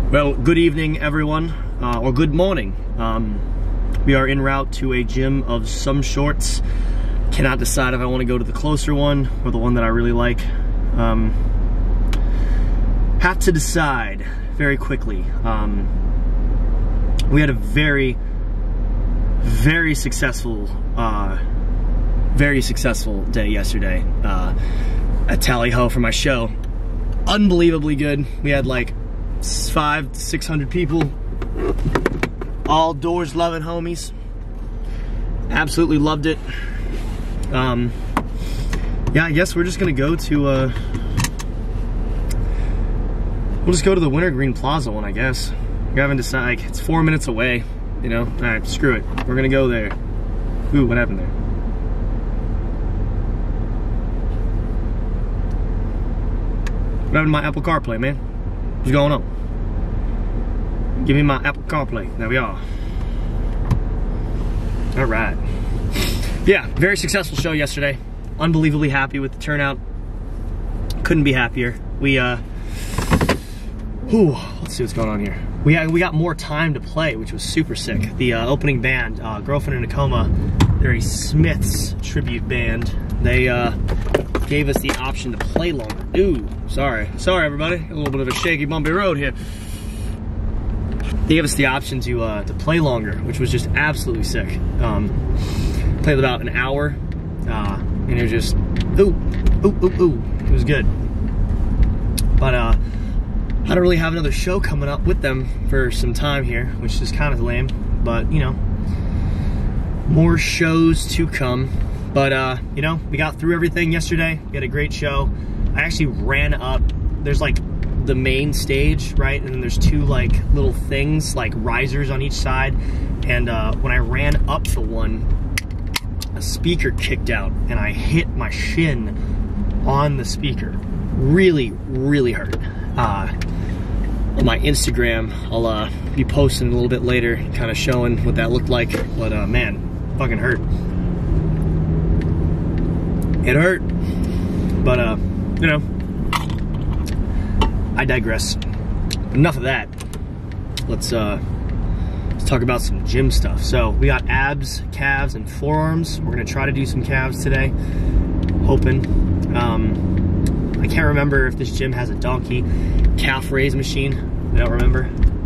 Well, good evening, everyone, or good morning. We are en route to a gym of some sorts. Cannot decide if I want to go to the closer one or the one that I really like. Have to decide very quickly. We had a very successful day yesterday at Tally Ho for my show. Unbelievably good. We had like 500 to 600 people, all doors loving homies. Absolutely loved it. Yeah, I guess we're just gonna go to we'll just go to the Wintergreen Plaza one, I guess. We haven't decided. Like, it's 4 minutes away, you know. All right, screw it, we're gonna go there. Ooh, what happened there? What happened to my Apple CarPlay, man? What's going on? Give me my Apple CarPlay. There we are. All right. Yeah, very successful show yesterday. Unbelievably happy with the turnout. Couldn't be happier. We let's see what's going on here. We got more time to play, which was super sick. The opening band, Girlfriend in a Coma, they're a Smiths tribute band. They gave us the option to play longer. Ooh, sorry everybody. A little bit of a shaky, bumpy road here. They gave us the option to play longer, which was just absolutely sick. Played about an hour, and it was just ooh. It was good. But I don't really have another show coming up with them for some time here, which is kind of lame. But you know, more shows to come. But you know, we got through everything yesterday. We had a great show. I actually ran up. There's like the main stage, right? And then there's two like little things, like risers on each side. And when I ran up the one, a speaker kicked out and I hit my shin on the speaker. Really hurt. On my Instagram, I'll be posting a little bit later, kind of showing what that looked like. But man, fucking hurt. It hurt. But you know, I digress. Enough of that. Let's talk about some gym stuff. So we got abs, calves, and forearms. We're gonna try to do some calves today. Hoping. I can't remember if this gym has a donkey calf raise machine. I don't remember.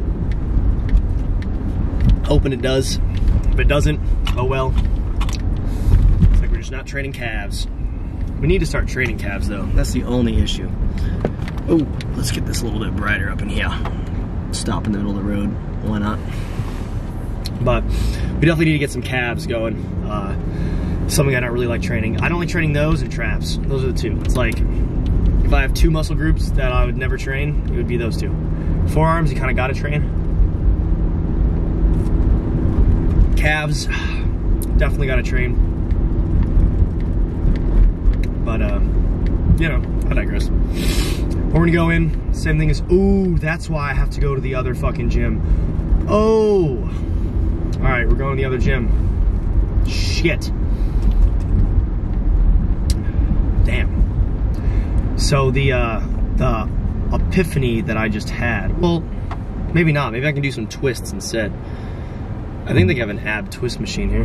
Hoping it does. If it doesn't, oh well. It's like we're just not training calves. We need to start training calves though. That's the only issue. Oh, let's get this a little bit brighter up in here. Stop in the middle of the road. Why not? But we definitely need to get some calves going. Something I don't really like training. I don't like training those and traps. Those are the two. It's like, if I have two muscle groups that I would never train, it would be those two. Forearms, you kind of got to train. Calves, definitely got to train. But, you know, I digress. We're gonna go in, same thing as, ooh, that's why I have to go to the other fucking gym. Oh! Alright, we're going to the other gym. Shit. Damn. So the epiphany that I just had, well, maybe not. Maybe I can do some twists instead. I think they have an ab twist machine here.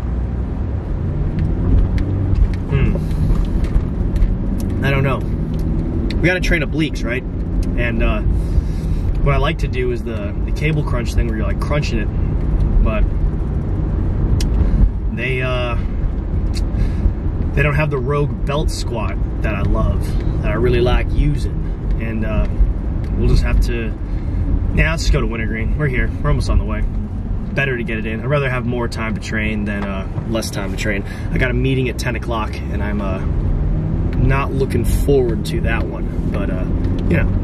I don't know. We gotta train obliques, right? And what I like to do is the cable crunch thing where you're like crunching it, but they don't have the Rogue belt squat that I love, that I really like using. And we'll just have to, let's just go to Wintergreen. We're here, we're almost on the way. Better to get it in. I'd rather have more time to train than less time to train. I got a meeting at 10 o'clock and I'm not looking forward to that one, but you know,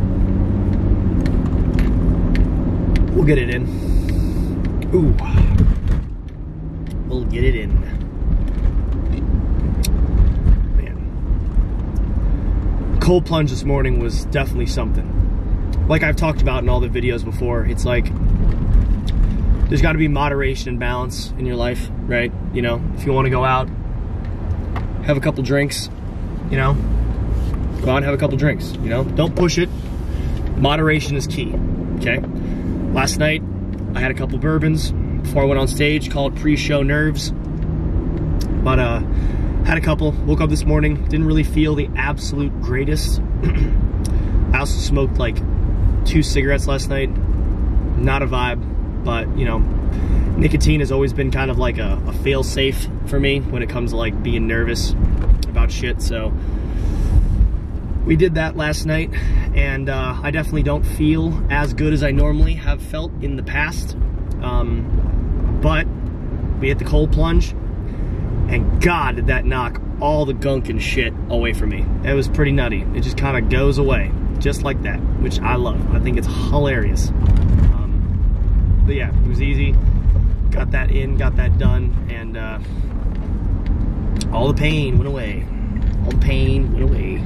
we'll get it in. Ooh, we'll get it in. Man, cold plunge this morning was definitely something. Like I've talked about in all the videos before, it's like there's got to be moderation and balance in your life, right? You know, if you want to go out, have a couple drinks, you know, go out and have a couple drinks, you know, don't push it. Moderation is key. okay? Last night, I had a couple bourbons before I went on stage, called pre-show nerves. But had a couple, woke up this morning, didn't really feel the absolute greatest. I also smoked like 2 cigarettes last night. Not a vibe, but you know, nicotine has always been kind of like a fail-safe for me when it comes to like being nervous about shit, so we did that last night, and I definitely don't feel as good as I normally have felt in the past, but we hit the cold plunge, and God, did that knock all the gunk and shit away from me. It was pretty nutty. It just kind of goes away, just like that, which I love. I think it's hilarious. But yeah, it was easy. Got that in, got that done, and all the pain went away. All the pain went away.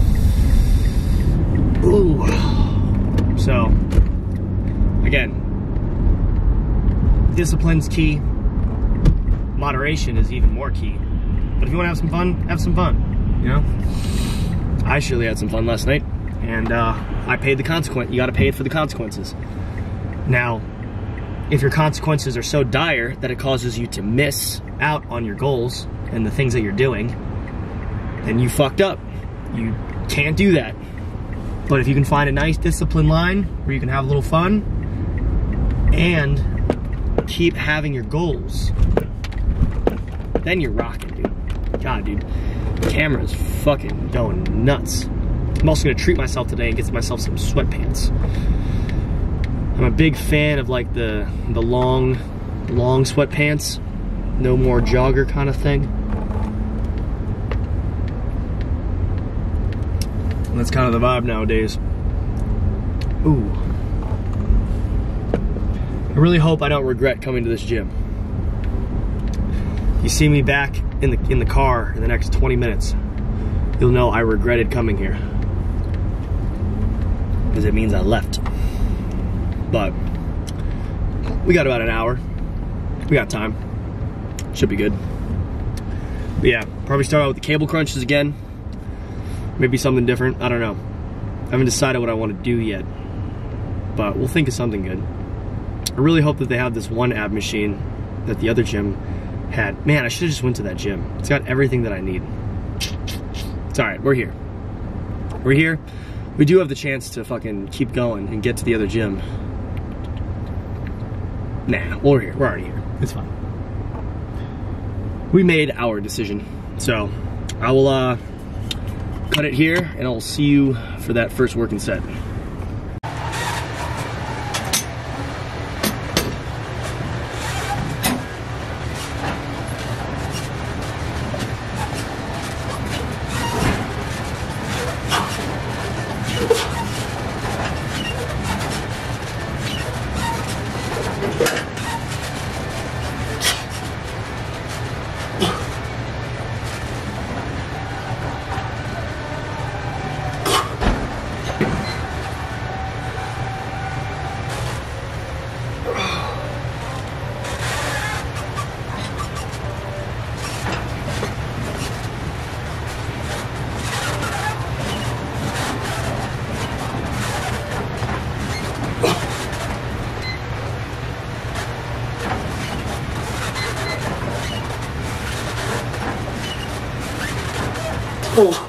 Ooh. So, again, discipline's key. Moderation is even more key. But if you want to have some fun, you know? I surely had some fun last night, and I paid the consequence. You gotta pay it for the consequences. Now, if your consequences are so dire that it causes you to miss out on your goals and the things that you're doing, then you fucked up. You can't do that. But if you can find a nice discipline line where you can have a little fun and keep having your goals, then you're rocking, dude. God, dude, the camera's fucking going nuts. I'm also gonna treat myself today and get myself some sweatpants. I'm a big fan of like the long sweatpants, no more jogger kind of thing. And that's kind of the vibe nowadays. Ooh. I really hope I don't regret coming to this gym. You see me back in the car in the next 20 minutes, you'll know I regretted coming here, because it means I left. But we got about an hour. We got time. Should be good. But yeah, probably start out with the cable crunches again. Maybe something different. I don't know. I haven't decided what I want to do yet, but we'll think of something good. I really hope that they have this one ab machine that the other gym had. Man, I should have just went to that gym. It's got everything that I need. It's all right. We're here. We're here. We do have the chance to fucking keep going and get to the other gym. Nah, we're here. We're already here. It's fine. We made our decision. So I will cut it here, and I'll see you for that first working set. Oh.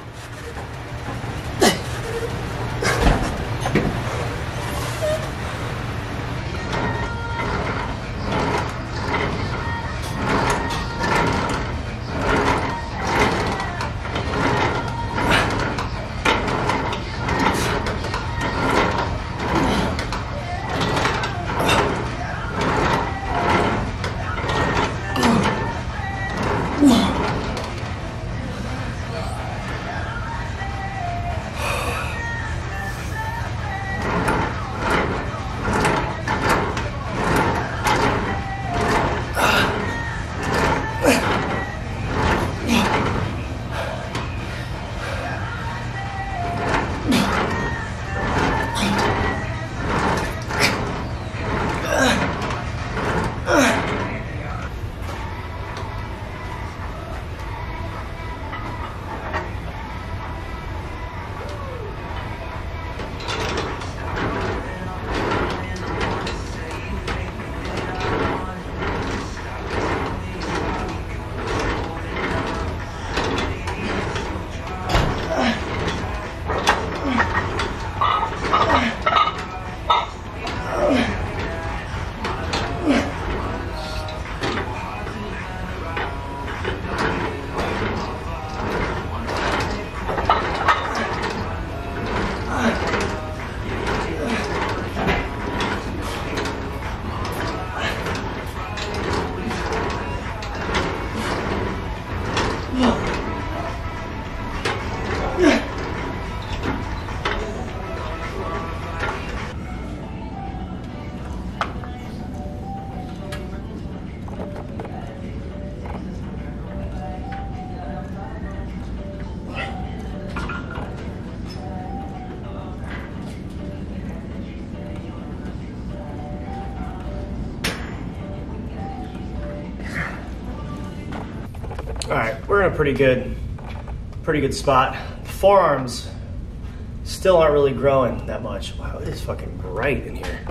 All right, we're in a pretty good spot. Forearms still aren't really growing that much. Wow, it is fucking bright in here.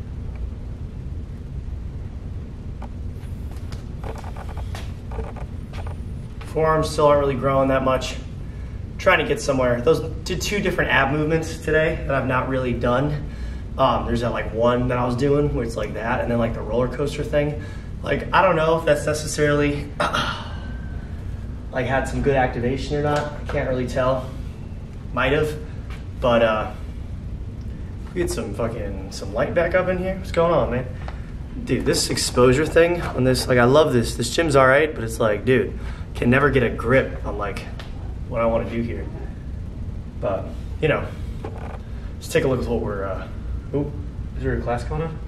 Forearms still aren't really growing that much. Trying to get somewhere. Those did 2 different ab movements today that I've not really done. There's that like one that I was doing where it's like that, and then like the roller coaster thing. Like, I don't know if that's necessarily like had some good activation or not. I can't really tell. Might have, but we get some light back up in here. What's going on, man? Dude, this exposure thing on this, like, I love this. This gym's all right, but it's like, dude, can never get a grip on like what I want to do here. But you know, let's take a look at what we're. Oh, is there a class going on?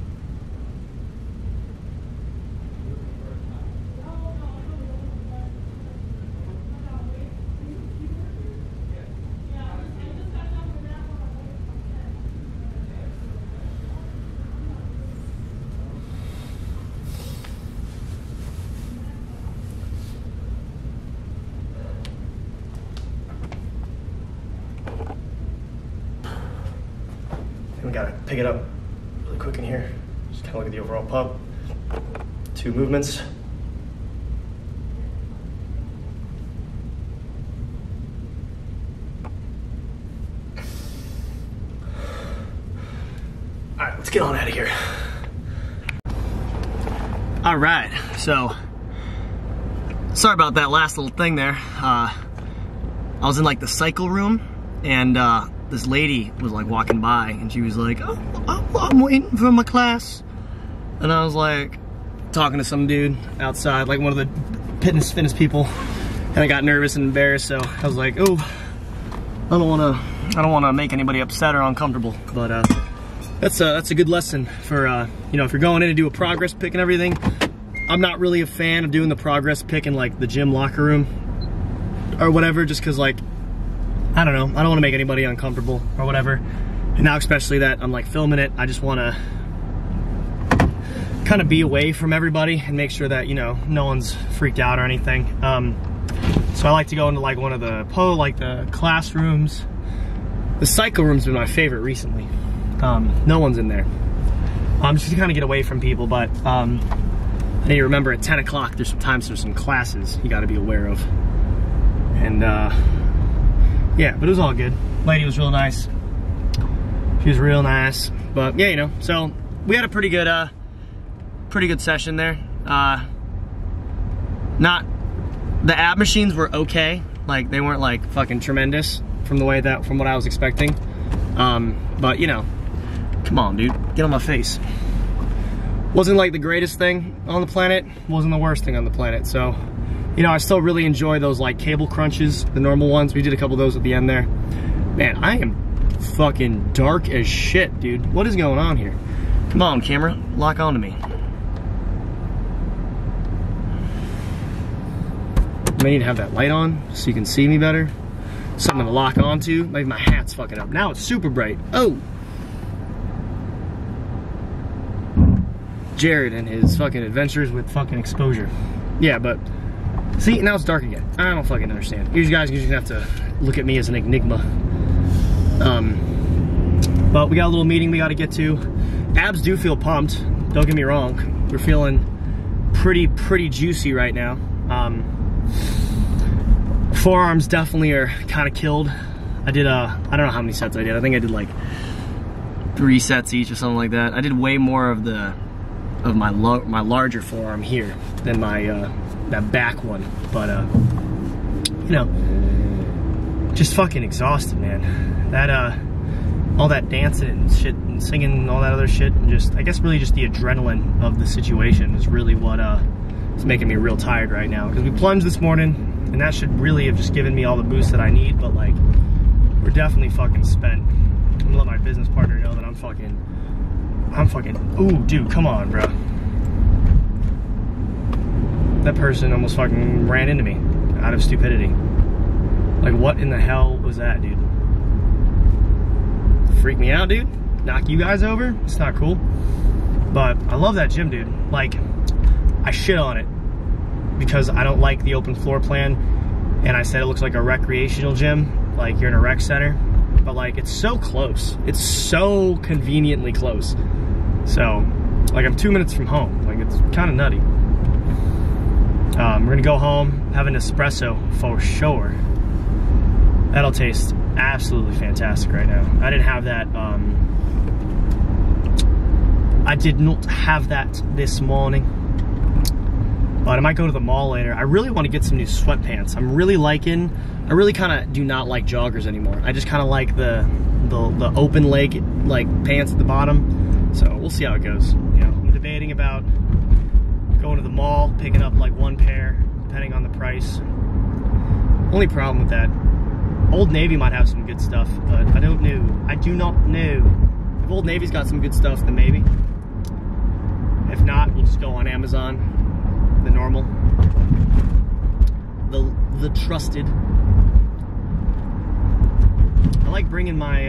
We gotta pick it up really quick in here. Just kind of look at the overall pump. 2 movements. All right, let's get on out of here. All right, so sorry about that last little thing there. I was in like the cycle room, and this lady was like walking by, and she was like, oh, I'm waiting for my class. And I was like talking to some dude outside, like one of the fitness people, and I got nervous and embarrassed, so I was like, oh, I don't want to make anybody upset or uncomfortable. But that's a good lesson for you know, if you're going in to do a progress pick and everything. I'm not really a fan of doing the progress pick in like the gym locker room or whatever, just because, like, I don't know, I don't want to make anybody uncomfortable or whatever. And now, especially that I'm like filming it, I just want to kind of be away from everybody and make sure that, you know, no one's freaked out or anything. So I like to go into like one of the the classrooms. The cycle room's been my favorite recently. No one's in there. Just to kind of get away from people, but I need to remember at 10 o'clock there's some classes you got to be aware of. And yeah, but it was all good. Lady was real nice. She was real nice. But yeah, you know, so we had a pretty good session there. Not, the ab machines were okay. Like, they weren't like fucking tremendous from what I was expecting. But you know, come on, dude, get on my face. Wasn't like the greatest thing on the planet, wasn't the worst thing on the planet. So, you know, I still really enjoy those like cable crunches, the normal ones. We did a couple of those at the end there. Man, I am fucking dark as shit, dude. What is going on here? Come on, camera, lock onto me. I need to have that light on so you can see me better. Something to lock onto. Maybe my hat's fucking up. Now it's super bright. Oh! Jared and his fucking adventures with fucking exposure. Yeah, but see, now it's dark again. I don't fucking understand. You guys usually have to look at me as an enigma. But we got a little meeting we got to get to. Abs do feel pumped. Don't get me wrong. We're feeling pretty juicy right now. Forearms definitely are kind of killed. I did I don't know how many sets I did. I think I did like 3 sets each or something like that. I did way more of my larger forearm here than my that back one. But you know, just fucking exhausted, man. That all that dancing and shit and singing and all that other shit, and just, I guess really just the adrenaline of the situation is really what is making me real tired right now. Because we plunged this morning, and that should really have just given me all the boost that I need, but like, we're definitely fucking spent. I'm gonna let my business partner know that I'm fucking, ooh, dude, come on, bro. That person almost fucking ran into me out of stupidity. Like, what in the hell was that, dude? Freak me out, dude. Knock you guys over. It's not cool. But I love that gym, dude. Like, I shit on it because I don't like the open floor plan, and I said it looks like a recreational gym, like you're in a rec center, but like it's so close. It's so conveniently close. So, like I'm 2 minutes from home. Like it's kind of nutty. We're gonna go home, have an espresso for sure. That'll taste absolutely fantastic right now. I didn't have that, I did not have that this morning. But I might go to the mall later. I really want to get some new sweatpants. I'm really liking, I really kind of do not like joggers anymore. I just kind of like the open leg like pants at the bottom. So we'll see how it goes. You know, I'm debating about going to the mall, picking up like one pair, depending on the price. Only problem with that, Old Navy might have some good stuff, but I don't know. I do not know. If Old Navy's got some good stuff, then maybe. If not, we'll just go on Amazon, the normal, the trusted. I like bringing my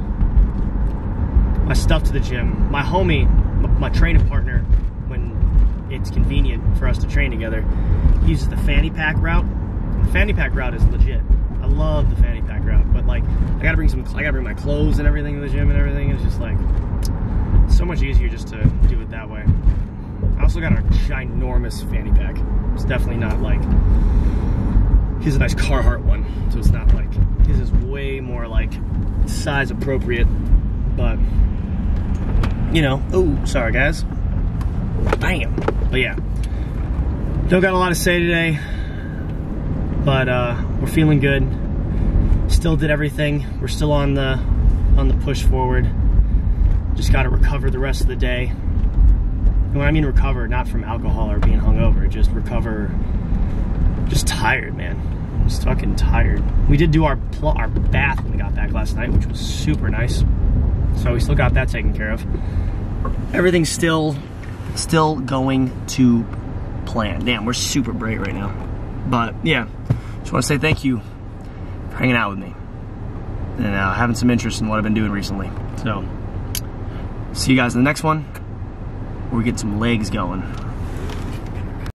my stuff to the gym. My homie, my training partner, when it's convenient for us to train together, he uses the fanny pack route. The fanny pack route is legit. I love the fanny pack route, but like I gotta bring my clothes and everything to the gym and everything. It's just like so much easier just to do it that way. I also got a ginormous fanny pack. It's definitely not like, here's a nice Carhartt one, so it's not like, his is way more like size appropriate, but you know, oh, sorry guys, bam. But yeah, don't got a lot to say today, but we're feeling good. Still did everything. We're still on the push forward. Just got to recover the rest of the day. And when I mean recover, not from alcohol or being hungover, just recover, just tired, man. Just fucking tired. We did do our bath when we got back last night, which was super nice. So we still got that taken care of. Everything's still going to plan. Damn, we're super bright right now. But yeah, just want to say thank you for hanging out with me and having some interest in what I've been doing recently. So, see you guys in the next one, where we get some legs going.